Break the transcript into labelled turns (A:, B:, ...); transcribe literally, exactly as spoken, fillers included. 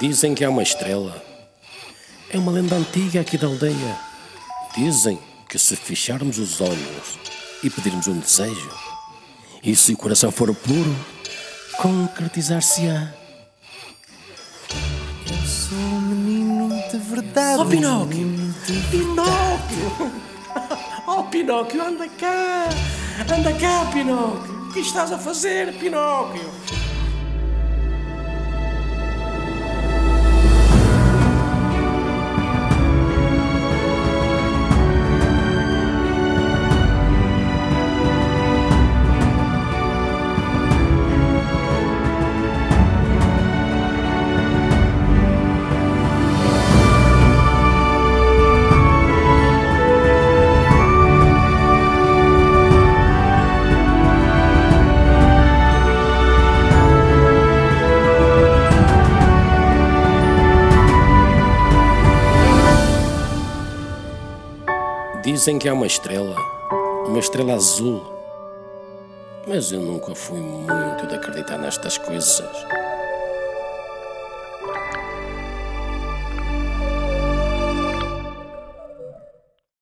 A: Dizem que há uma estrela. É uma lenda antiga aqui da aldeia. Dizem que se fecharmos os olhos e pedirmos um desejo, e se o coração for puro, concretizar-se-á.
B: Eu sou um menino de verdade.
A: Oh, Pinóquio!
B: Um
A: Pinóquio! Oh, Pinóquio, anda cá! Anda cá, Pinóquio! O que estás a fazer, Pinóquio? Dizem que há uma estrela, uma estrela azul. Mas eu nunca fui muito de acreditar nestas coisas.